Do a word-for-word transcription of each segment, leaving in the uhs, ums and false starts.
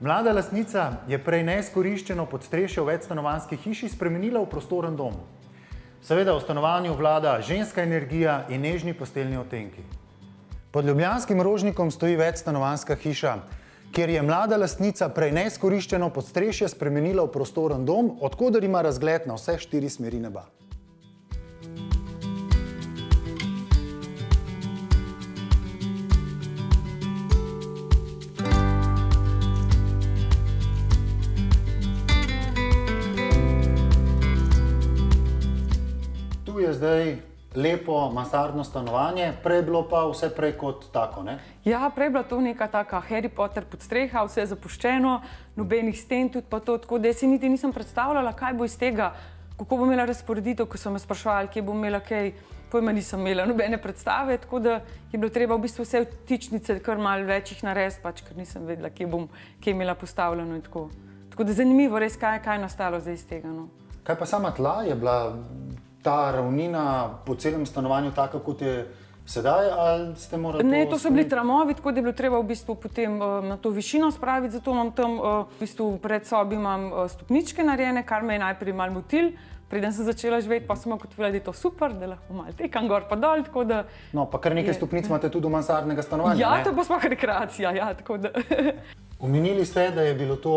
Mlada lastnica je prej neizkoriščeno podstrešje v večstanovanjski hiši spremenila v prostoren dom. Seveda v stanovanju vlada ženska energija in nežni posteljni odtenki. Pod ljubljanskim Rožnikom stoji večstanovanjska hiša, kjer je mlada lastnica prej neizkoriščeno podstrešje spremenila v prostoren dom, od koder ima razgled na vse štiri smeri neba. Tu je zdaj lepo mansardno stanovanje, prej je bilo pa vse prej kot tako, ne? Ja, prej je bila to neka taka Harry Potter podstreha, vse je zapuščeno, nobenih sten tudi pa to, tako da jaz si niti nisem predstavljala, kaj bo iz tega, kako bo imela razporeditev, ko so me spraševali, kje bo imela kaj, pojma nisem imela nobene predstave, tako da je bilo treba v bistvu vse vtičnice kar malo večjih narediti, pač, ker nisem vedela, kje bom, kje je imela postavljeno in tako. Tako da zanimivo res, kaj, kaj je nastalo zdaj iz tega, no. Kaj pa sama tla je bila ta ravnina po celem stanovanju taka, kot je sedaj, ali ste morali to... Ne, to so bili tramovi, tako da je bilo treba v bistvu potem na to višino spraviti, zato imam tam v bistvu pred sobi imam stopničke narejene, kar me je najprej malo motil, preden sem začela živeti, pa sem ugotovila, da je to super, da lahko malo tekam gor pa dol, tako da... No, pa kar nekaj stopnic imate tudi v mansardnega stanovanja, ne? Ja, to bo sploh rekreacija, ja, tako da... Omenili ste, da je bilo to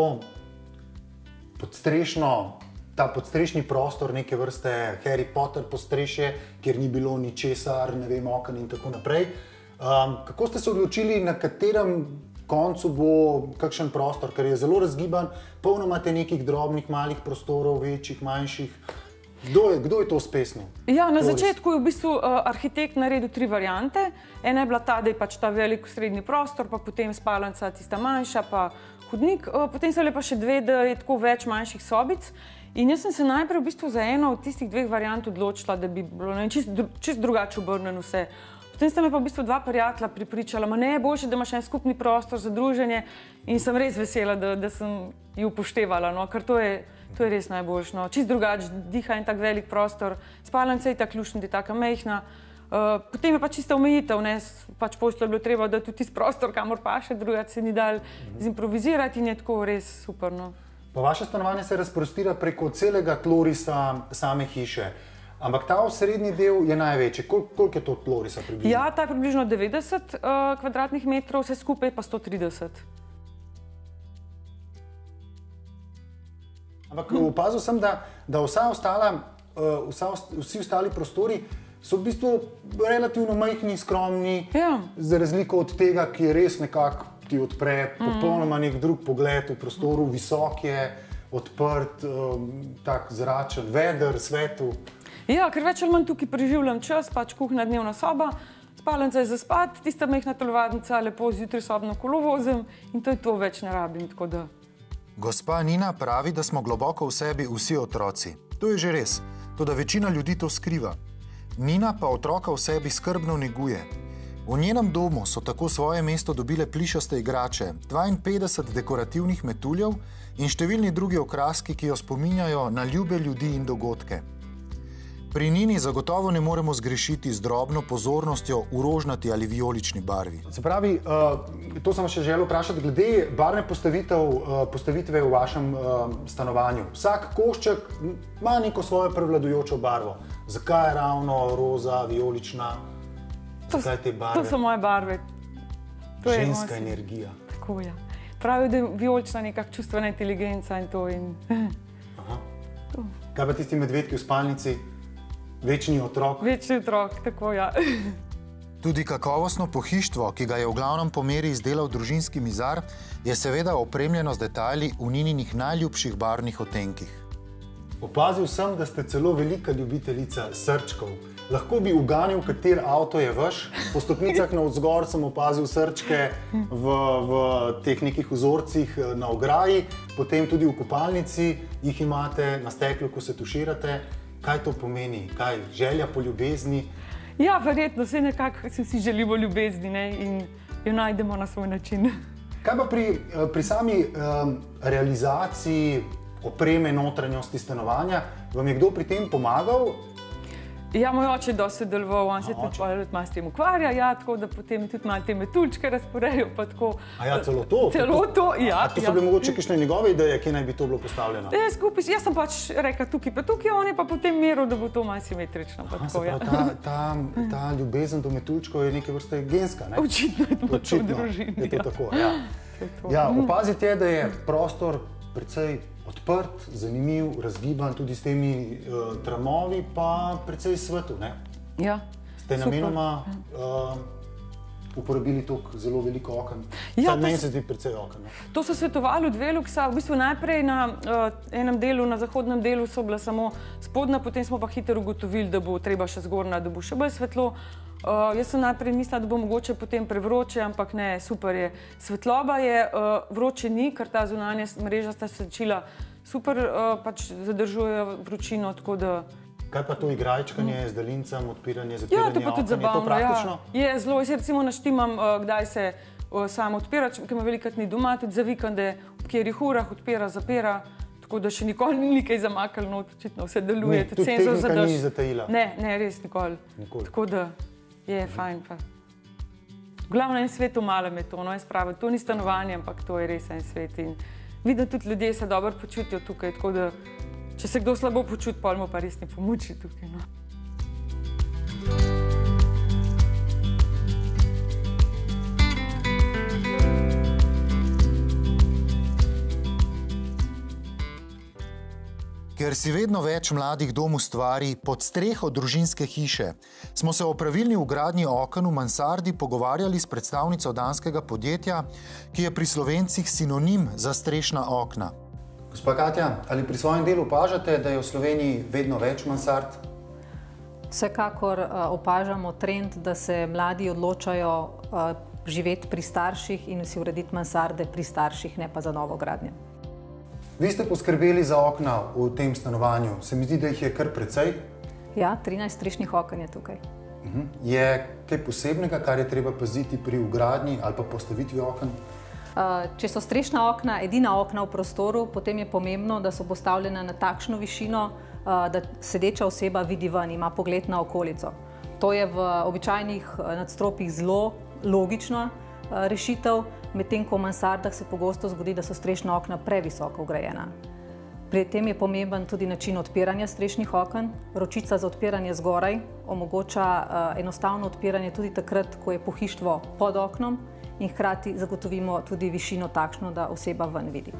podstrešno, ta podstrešni prostor, neke vrste Harry Potter podstrešje, kjer ni bilo ničesar, ne vem, oken in tako naprej. Um, kako ste se odločili, na katerem koncu bo kakšen prostor, ker je zelo razgiban, polno imate nekih drobnih, malih prostorov, večjih, manjših. Kdo je, kdo je to spesnil? Ja, na začetku je v bistvu uh, arhitekt naredil tri variante. Ena je bila ta, da je pač ta velik srednji prostor, pa potem spalnica tista manjša, pa hodnik. Uh, potem so bile pa še dve, da je tako več manjših sobic. In jaz sem se najprej v bistvu za eno od tistih dveh variant odločila, da bi bilo čist, čist drugače obrnjeno vse. Potem sta me pa v bistvu dva prijatelja pripričala, ma ne je boljše, da imaš en skupni prostor za druženje, in sem res vesela, da, da sem ju upoštevala, no, ker to je, to je res najboljše. No. Čist drugače diha en tak velik prostor, spalnica je tak lušna, da je taka mejhna. Uh, potem je pa čista omejitev, ne, pač poslu je bilo treba, da tudi tisti prostor, kamor paše, drugače se ni dal zimprovizirati in je tako res super, no. Pa vaše stanovanje se razprostira preko celega tlorisa same hiše, ampak ta osrednji del je največji. Kol, koliko je to tlorisa približno? Ja, ta je približno devetdeset uh, kvadratnih metrov, vse skupaj pa sto trideset. Ampak opazil sem, da, da vsa ostala, uh, vsa, vsi ostali prostori so v bistvu relativno majhni, skromni, ja. Za razliko od tega, ki je res nekako ti odpre popolnoma nek drug pogled v prostoru, visok je, odprt, um, tak zračen, veder, svetu. Ja, ker več ali manj tukaj preživljam čas, pač kuhna dnevna soba, spalnica je za spat, tista mehna telovadnica, lepo zjutraj sobno kolo vozim in to je to, več ne rabim, tako da. Gospa Nina pravi, da smo globoko v sebi vsi otroci. To je že res, toda večina ljudi to skriva. Nina pa otroka v sebi skrbno neguje. V njenem domu so tako svoje mesto dobile plišaste igrače, dvainpetdeset dekorativnih metuljev in številni drugi okraski, ki jo spominjajo na ljube ljudi in dogodke. Pri Nini zagotovo ne moremo zgrešiti z drobno pozornostjo v rožnati ali vijolični barvi. Se pravi, uh, to sem še želel vprašati, glede barvne postavitev, uh, postavitve v vašem uh, stanovanju. Vsak košček ima neko svojo prevladujočo barvo. Zakaj je ravno roza, vijolična? Zakaj te barve? To so moje barve. To Ženska je energija. Tako, ja. Pravijo, da je vijolična nekak čustvena inteligenca in to. In... Aha. Kaj pa tisti medvedki v spalnici? Večni otrok? Večni otrok, tako, ja. Tudi kakovostno pohištvo, ki ga je v glavnem po meri izdelal družinski mizar, je seveda opremljeno z detajli v Nininih najljubših barvnih odtenkih. Opazil sem, da ste celo velika ljubiteljica srčkov. Lahko bi uganil, kater avto je vaš. Po stopnicah navzgor sem opazil srčke v, v teh nekih vzorcih na ograji, potem tudi v kopalnici jih imate na steklu, ko se tuširate. Kaj to pomeni? Kaj? Želja po ljubezni? Ja, verjetno, vse nekako si vsi želimo ljubezni, ne, in jo najdemo na svoj način. Kaj pa pri, pri sami um, realizaciji opreme notranjosti stanovanja, vam je kdo pri tem pomagal? Ja, moj oče je dosti sodeloval, on se tudi malo s tem ukvarja, ja, tako da potem tudi malo te metuljčke razporejo, pa tako. A ja, celo to? Celo to, ja. A to so bile mogoče kakšne njegove ideje, kje naj bi to bilo postavljeno? Ja, skupaj, jaz sem pač rekla tukaj, pa tukaj, on je pa potem meril, da bo to malo simetrično, pa tako, ja. Ta, ta, ta ljubezen do metuljčkov je neke vrste genska, ne? Očitno je to v družini, je to ja. tako, ja. Ja, opazite, da je prostor precej odprt, zanimiv, razgiban, tudi s temi uh, tramovi, pa precej svetu, ne? Ja, Ste namenoma uh, uporabili toliko zelo veliko oken? Ja, Meni se zdi precej oken. Ne? To so svetovali od Veluxa, v bistvu najprej na uh, enem delu, na zahodnem delu so bila samo spodnja, potem smo pa hitro ugotovili, da bo treba še zgornja, da bo še bolj svetlo. Uh, jaz sem najprej mislila, da bo mogoče potem prevroče, ampak ne, super je. Svetloba je, uh, vroče ni, ker ta zunanja mrežasta senčila super uh, pač zadržujejo vročino, tako da... Kaj pa to igrajčkanje mm. z daljincem, odpiranje, zapiranje ja, to pa tudi oken, zabavno, je to praktično? Ja. Je zelo, jaz recimo naštimam, uh, kdaj se uh, samo odpira, ker ima velikrat ni doma, tudi za vikende, ob katerih urah odpira, zapira. Tako da še nikoli ni nekaj zamakalo not, očitno vse deluje. Ni, tudi tehnika ni zatajila? Ne, ne, res nikoli. Nikoli. Tako da je fajn pa. V glavnem en svetu malem je to, no, jaz pravim, to ni stanovanje, ampak to je res en svet in vidim, tudi ljudje se dobro počutijo tukaj, tako da če se kdo slabo počuti, pol mu pa res ne pomoči tukaj, no. Ker si vedno več mladih dom ustvari pod streho družinske hiše, smo se o pravilni vgradnji oken v mansardi pogovarjali s predstavnico danskega podjetja, ki je pri Slovencih sinonim za strešna okna. Gospa Katja, ali pri svojem delu opažate, da je v Sloveniji vedno več mansard? Vsekakor opažamo trend, da se mladi odločajo živeti pri starših in si urediti mansarde pri starših, ne pa za novogradnje. Vi ste poskrbeli za okna v tem stanovanju. Se mi zdi, da jih je kar precej? Ja, trinajst strešnih oken je tukaj. Uh-huh. Je kaj posebnega, kar je treba paziti pri vgradnji ali pa postavitvi oken? Uh, če so strešna okna edina okna v prostoru, potem je pomembno, da so postavljena na takšno višino, uh, da sedeča oseba vidi ven, ima pogled na okolico. To je v običajnih nadstropjih zelo logična uh, rešitev, medtem ko v mansardah se pogosto zgodi, da so strešna okna previsoko vgrajena. Pri tem je pomemben tudi način odpiranja strešnih oken. Ročica za odpiranje zgoraj omogoča uh, enostavno odpiranje tudi takrat, ko je pohištvo pod oknom in hkrati zagotovimo tudi višino takšno, da oseba ven vidi.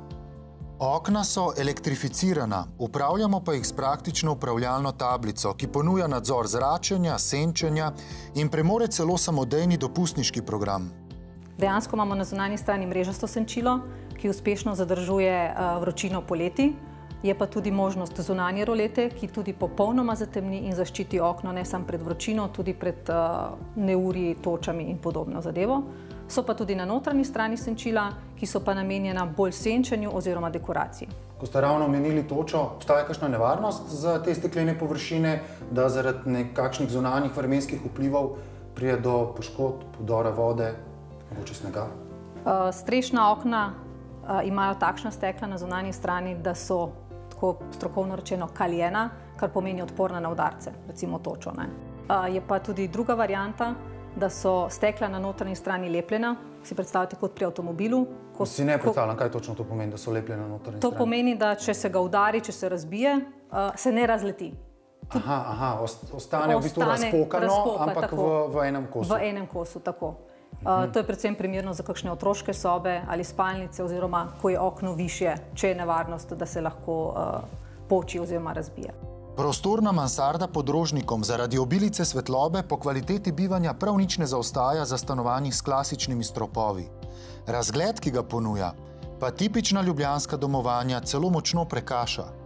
Okna so elektrificirana, upravljamo pa jih s praktično upravljalno tablico, ki ponuja nadzor zračenja, senčenja in premore celo samodejni dopustniški program. Dejansko imamo na zunanji strani mrežasto senčilo, ki uspešno zadržuje vročino poleti. Je pa tudi možnost zunanje rolete, ki tudi popolnoma zatemni in zaščiti okno ne samo pred vročino, tudi pred neurji, točami in podobno zadevo. So pa tudi na notranji strani senčila, ki so pa namenjena bolj senčenju oziroma dekoraciji. Ko ste ravno omenili točo, obstaja kakšna nevarnost za te steklene površine, da zaradi nekakšnih zunanjih vremenskih vplivov pride do poškodb, podora vode, mogoče snega? Strešna okna imajo takšna stekla na zunanji strani, da so, tako strokovno rečeno, kaljena, kar pomeni odporna na udarce, recimo točo. Ne? Je pa tudi druga varianta, da so stekla na notranji strani lepljena, si predstavljate kot pri avtomobilu. Ko si ne predstavljam, kaj točno to pomeni, da so lepljene na notranji strani? To pomeni, da če se ga udari, če se razbije, se ne razleti. Aha, aha, ostane v bistvu razpokano, ampak v enem kosu. V enem kosu, tako. To je predvsem primerno za kakšne otroške sobe ali spalnice oziroma, ko je okno višje, če je nevarnost, da se lahko poči oziroma razbije. Prostorna mansarda pod Rožnikom zaradi obilice svetlobe po kvaliteti bivanja prav nič ne zaostaja za stanovanji s klasičnimi stropovi. Razgled, ki ga ponuja, pa tipična ljubljanska domovanja celo močno prekaša.